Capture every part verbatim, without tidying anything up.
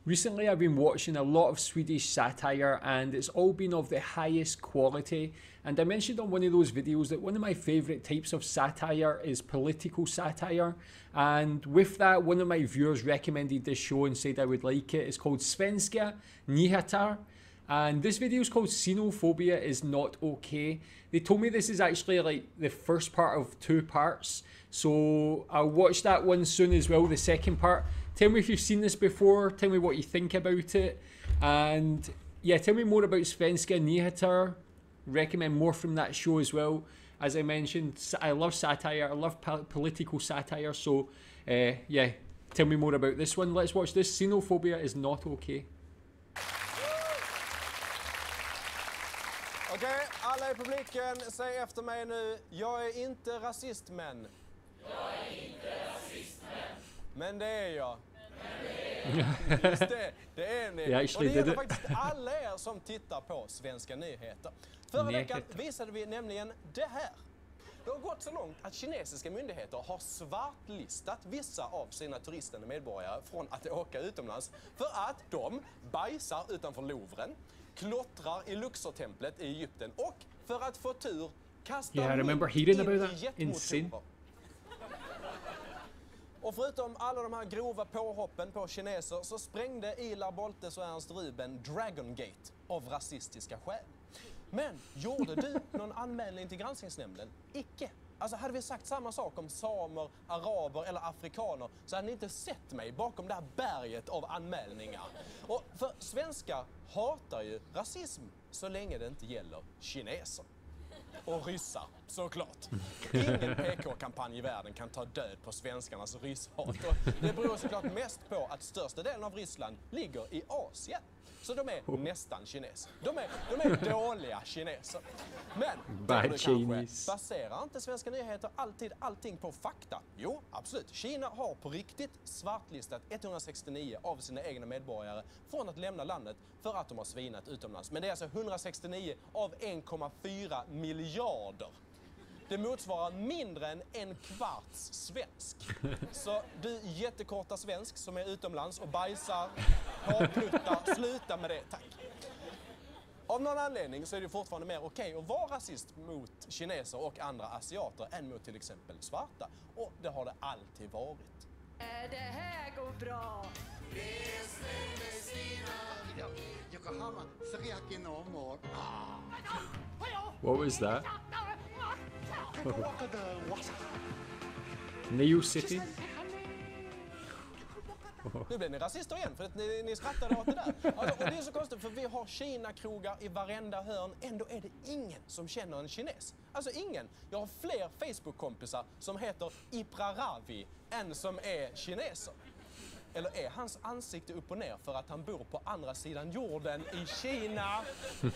Recently, I've been watching a lot of Swedish satire and it's all been of the highest quality. And I mentioned on one of those videos that one of my favourite types of satire is political satire. And with that, one of my viewers recommended this show and said I would like it. It's called Svenska Nyheter. And this video is called Xenophobia is Not Okay. They told me this is actually like the first part of two parts. So I'll watch that one soon as well, the second part. Tell me if you've seen this before. Tell me what you think about it. And yeah, tell me more about Svenska Nyheter. Recommend more from that show as well. As I mentioned, I love satire. I love po political satire. So uh, yeah, tell me more about this one. Let's watch this. Xenophobia is Not Okay. Okej, okay, alla i publiken, säg efter mig nu. Jag är inte rasist, men... Jag är inte rasist, men... Men det är jag. Men det är jag. Just det, det är ni. Yeah, och det gäller faktiskt alla er som tittar på Svenska Nyheter. Förra veckan visade vi nämligen det här. Det har gått så långt att kinesiska myndigheter har svartlistat vissa av sina turistande medborgare från att åka utomlands för att de bajsar utanför Louvren, klottrar i Luxortemplet i Egypten och för att få tur kastar yeah, I remember mynt hearing in about i that. Insane. jetmotorer. Och förutom alla de här grova påhoppen på kineser så sprängde Ilar Boltes och Ernst Ruben Dragon Gate av rasistiska skäl. Men gjorde du någon anmälning till granskningsnämnden? Icke. Alltså hade vi sagt samma sak om samer, araber eller afrikaner så hade ni inte sett mig bakom det här berget av anmälningar. Och för svenskar hatar ju rasism så länge det inte gäller kineser. Och ryssar, såklart. Ingen P K-kampanj i världen kan ta död på svenskarnas rysshat. Och det beror såklart mest på att största delen av Ryssland ligger i Asien. Så de är nästan kineser. De är, de är dåliga kineser. Men Bad Chinese. baserar inte Svenska Nyheter alltid allting på fakta? Jo, absolut. Kina har på riktigt svartlistat etthundrasextionio av sina egna medborgare från att lämna landet för att de har svinat utomlands. Men det är alltså etthundrasextionio av en komma fyra miljarder. Det motsvarar mindre än en kvarts svensk. Så du jättekorta svensk som är utomlands och bajsar, hårpluttar, sluta med det, tack. Av någon anledning så är det fortfarande mer okej att vara rasist mot kineser och andra asiater än mot till exempel svarta. Och det har det alltid varit. Det här går bra. What was that? Neo City? Nu blir ni rasister igen för att ni, ni skrattade åt det där. Alltså, och det är så konstigt för vi har Kina-krogar i varenda hörn. Ändå är det ingen som känner en kines. Alltså ingen. Jag har fler Facebook-kompisar som heter Ipraravi än som är kineser. Eller är hans ansikte upp och ner för att han bor på andra sidan jorden i Kina?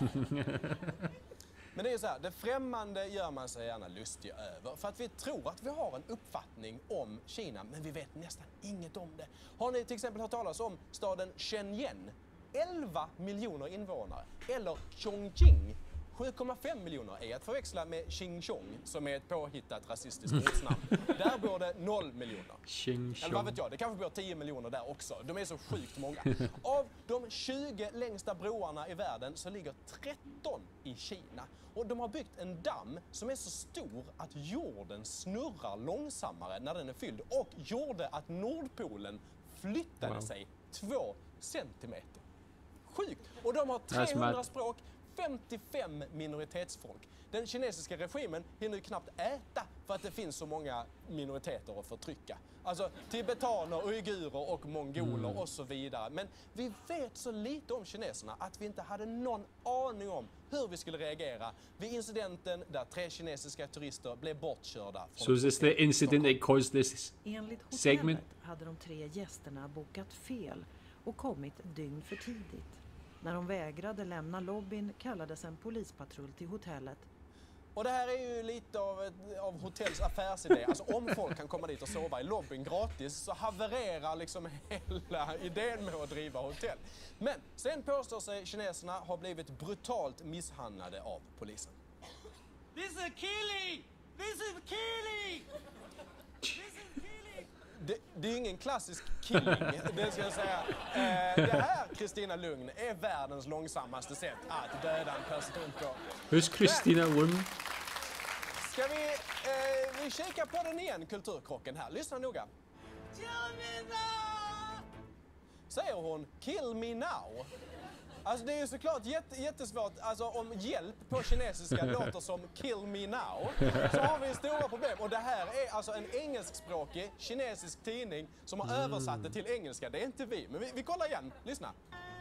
Men det är så här, det främmande gör man sig gärna lustig över. För att vi tror att vi har en uppfattning om Kina, men vi vet nästan inget om det. Har ni till exempel hört talas om staden Shenzhen? elva miljoner invånare. Eller Chongqing? sju komma fem miljoner är att förväxla med Xinjiang som är ett påhittat rasistiskt ortsnamn. Där bor det noll miljoner. Eller vad vet jag, det kanske bor tio miljoner där också. De är så sjukt många. Av de tjugo längsta broarna i världen så ligger tretton i Kina. Och de har byggt en damm som är så stor att jorden snurrar långsammare när den är fylld. Och gjorde att Nordpolen flyttade wow. sig två centimeter. Sjukt! Och de har trehundra språk. femtiofem minoritetsfolk. Den kinesiska regimen hinner ju knappt äta för att det finns så många minoriteter att förtrycka. Alltså tibetaner, uigurer och mongoler mm. och så vidare. Men vi vet så lite om kineserna att vi inte hade någon aning om hur vi skulle reagera vid incidenten där tre kinesiska turister blev bortkörda. So is this the incident that caused this Enligt hotellet segment? hade de tre gästerna bokat fel och kommit ett dygn för tidigt. När de vägrade lämna lobbyn kallades en polispatrull till hotellet. Och det här är ju lite av, ett, av hotells affärsidé. Alltså om folk kan komma dit och sova i lobbyn gratis så havererar liksom hela idén med att driva hotell. Men sen påstår sig kineserna ha blivit brutalt misshandlade av polisen. This is a killing! This is a killing! This is a killing! Det, det är ingen klassisk killing, det ska jag säga. Eh, det här, Kristina Lugn, är världens långsammaste sätt att döda en person på. Who's Kristina Lugn? Ska vi, eh, vi kika på den igen, kulturkrocken här. Lyssna noga. Säger hon kill me now? Alltså det är ju såklart jätte, jättesvårt, alltså om hjälp på kinesiska låter som kill me now så har vi stora problem. Och det här är alltså en engelskspråkig kinesisk tidning som har mm. översatt det till engelska. Det är inte vi, men vi, vi kollar igen. Lyssna.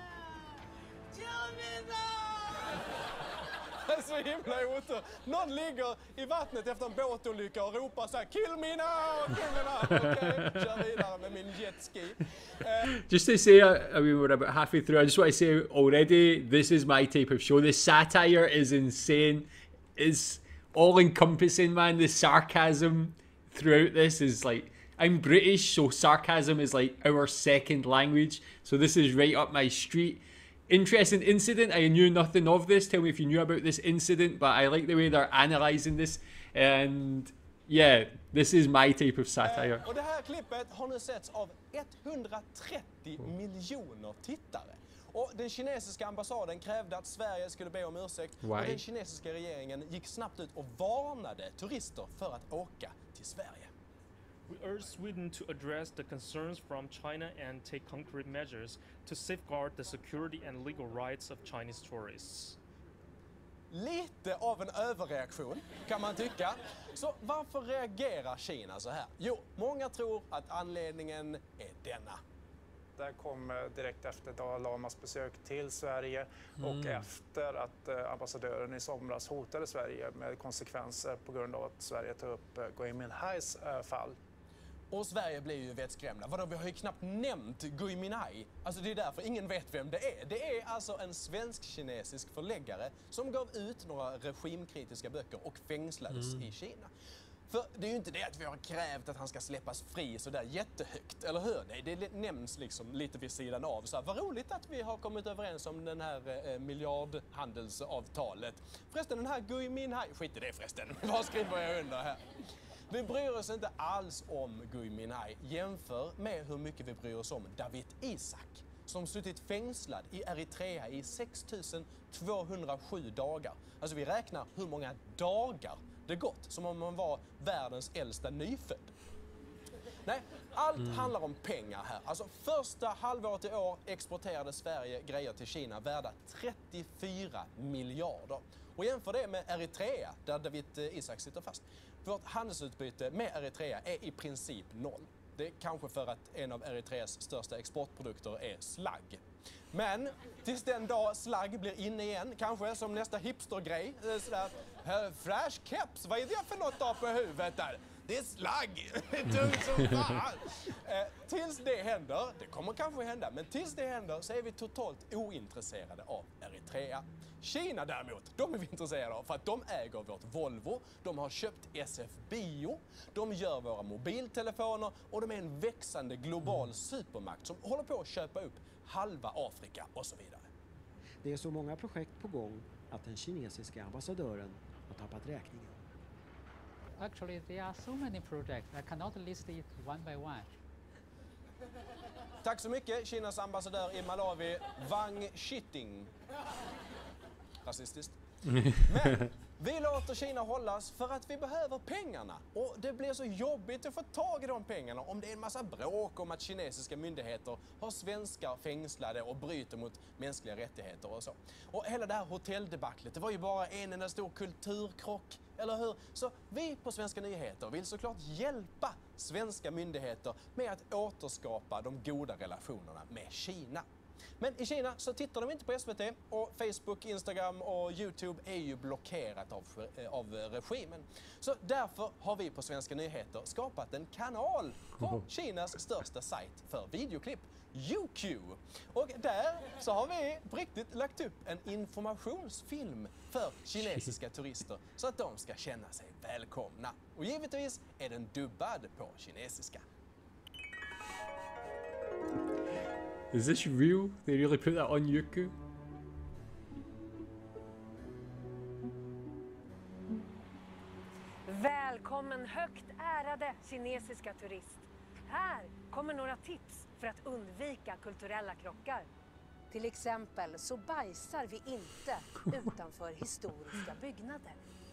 Kill me now! Det är så himla otur. Någon ligger i vattnet efter en båtolycka och ropar så här kill me now, kill me now. Okej, okay, kör vidare med min jetski. Uh, just to say, I mean, we're about halfway through. I just want to say already, this is my type of show. The satire is insane. It's all-encompassing, man. The sarcasm throughout this is like, I'm British, so sarcasm is like our second language. So this is right up my street. Interesting incident. I knew nothing of this. Tell me if you knew about this incident, but I like the way they're analysing this. And yeah, this is my type of satire. Eh, och det här klippet har nu setts av etthundratrettio miljoner tittare. Och den kinesiska ambassaden krävde att Sverige skulle be om ursäkt. Why? Och den kinesiska regeringen gick snabbt ut och varnade turister för att åka till Sverige. We urge Sweden to address the concerns from China and take concrete measures to safeguard the security and legal rights of Chinese tourists. Lite av en överreaktion kan man tycka. Så varför reagerar Kina så här? Jo, många tror att anledningen är denna. Det kom direkt efter Dalai Lamas besök till Sverige och mm. efter att ambassadören i somras hotade Sverige med konsekvenser på grund av att Sverge tog upp Gui Minhais fall. Och Sverige blir ju vettskrämda. Vadå, vi har ju knappt nämnt Gui Minhai. Alltså det är därför ingen vet vem det är. Det är alltså en svensk-kinesisk förläggare som gav ut några regimkritiska böcker och fängslades mm. i Kina. För det är ju inte det att vi har krävt att han ska släppas fri så där jättehögt, eller hur? Nej, det nämns liksom lite vid sidan av. Så här, vad roligt att vi har kommit överens om den här eh, miljardhandelsavtalet. Förresten, den här Gui Minhai, skit i det förresten, vad skriver jag under här? Vi bryr oss inte alls om Gui Minhai. Jämför med hur mycket vi bryr oss om Dawit Isaak som suttit fängslad i Eritrea i sex tusen tvåhundrasju dagar. Alltså vi räknar hur många dagar det gått, som om man var världens äldsta nyfödd. Nej, allt mm. handlar om pengar här. Alltså första halvåret i år exporterade Sverige grejer till Kina värda trettiofyra miljarder. Och jämför det med Eritrea, där Dawit Isaak sitter fast. Vårt handelsutbyte med Eritrea är i princip noll. Det är kanske för att en av Eritreas största exportprodukter är slagg. Men tills den dag slagg blir inne igen, kanske som nästa hipstergrej, sådär, flash caps, vad är det för något där på huvudet där? Det är slagg, tungt som fan. Eh, tills det händer, det kommer kanske hända, men tills det händer så är vi totalt ointresserade av Eritrea. Kina däremot, de är vi intresserade av för att de äger vårt Volvo, de har köpt S F Bio, de gör våra mobiltelefoner och de är en växande global supermakt som håller på att köpa upp halva Afrika och så vidare. Det är så många projekt på gång att den kinesiska ambassadören har tappat räkningen. Actually, there are so many projects. I cannot list it one by one. Tack så mycket, Kinas ambassadör i Malawi, Wang Shiting. Rasistiskt. Men vi låter Kina hållas för att vi behöver pengarna. Och det blir så jobbigt att få tag i de pengarna om det är en massa bråk om att kinesiska myndigheter har svenskar fängslade och bryter mot mänskliga rättigheter och så. Och hela det här hotelldebaclet, det var ju bara en enda stor kulturkrock, eller hur? Så vi på Svenska nyheter vill såklart hjälpa svenska myndigheter med att återskapa de goda relationerna med Kina. Men i Kina så tittar de inte på S V T och Facebook, Instagram och YouTube är ju blockerat av, av regimen. Så därför har vi på Svenska nyheter skapat en kanal på Kinas största sajt för videoklipp, YouQ. Och där så har vi på riktigt lagt upp en informationsfilm för kinesiska turister så att de ska känna sig välkomna. Och givetvis är den dubbad på kinesiska. Is this real? They really put that on Youku? Välkommen högt ärade kinesiska turist. Här kommer några tips för att undvika kulturella krockar. Till exempel så bajsar vi inte utanför historiska byggnader.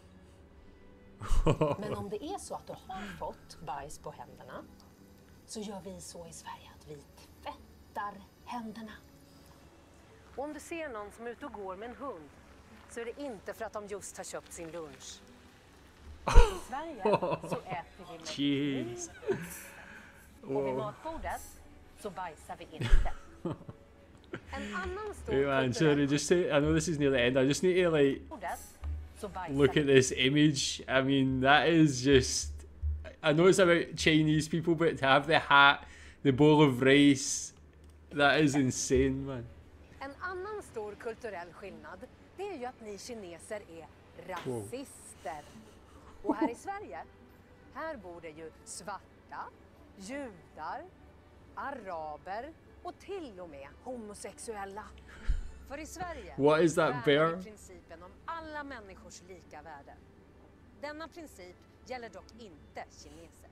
Men om det är så att du har fått bajs på händerna så gör vi så i Sverige att vi tvättar händerna. Och om du ser någon som är ute och går med en hund så är det inte för att de just har köpt sin lunch. I Sverige så äter vi med Jeez. Och vid matbordet så bajsar vi inte. En annan stor Hey man, sorry, just to, I know this is near the end. I just need to like look at this image. I mean, that is just. I know it's about Chinese people, but to have the hat, the bowl of rice, that is insane, man. En annan stor kulturell skillnad, det är ju att ni kineser är rasister. Och här i Sverige, här bor det ju svarta, judar, araber och till och med homosexuella. För i Sverige What is that bear? värnar vi principen om alla människors lika värde. Denna princip gäller dock inte kineser.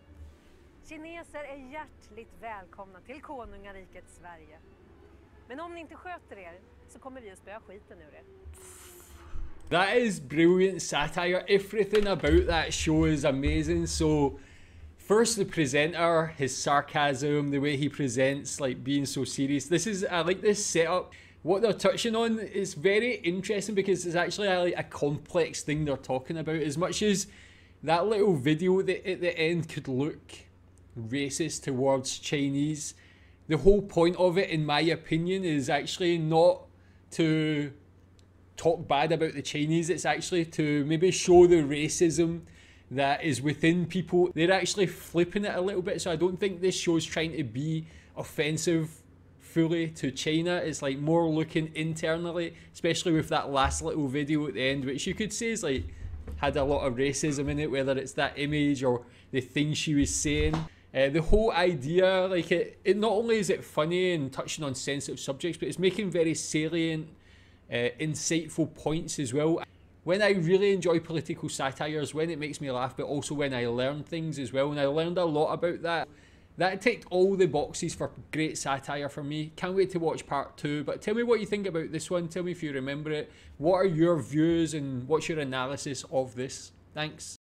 Kineser är hjärtligt välkomna till konungariket Sverige. Men om ni inte sköter er så kommer vi att spöa skiten ur er. That is brilliant satire. Everything about that show is amazing. So, first the presenter, his sarcasm, the way he presents, like being so serious. This is, I like this setup. What they're touching on is very interesting because it's actually a, like a complex thing they're talking about. As much as that little video that at the end could look racist towards Chinese, the whole point of it, in my opinion, is actually not to talk bad about the Chinese. It's actually to maybe show the racism that is within people. They're actually flipping it a little bit, so I don't think this show's trying to be offensive fully to China. It's like more looking internally, especially with that last little video at the end, which you could say is like had a lot of racism in it, whether it's that image or the things she was saying. Uh, the whole idea, like it, it not only is it funny and touching on sensitive subjects, but it's making very salient, uh, insightful points as well. When I really enjoy political satires, when it makes me laugh, but also when I learn things as well, and I learned a lot about that. That ticked all the boxes for great satire for me. Can't wait to watch part two, but tell me what you think about this one. Tell me if you remember it. What are your views and what's your analysis of this? Thanks.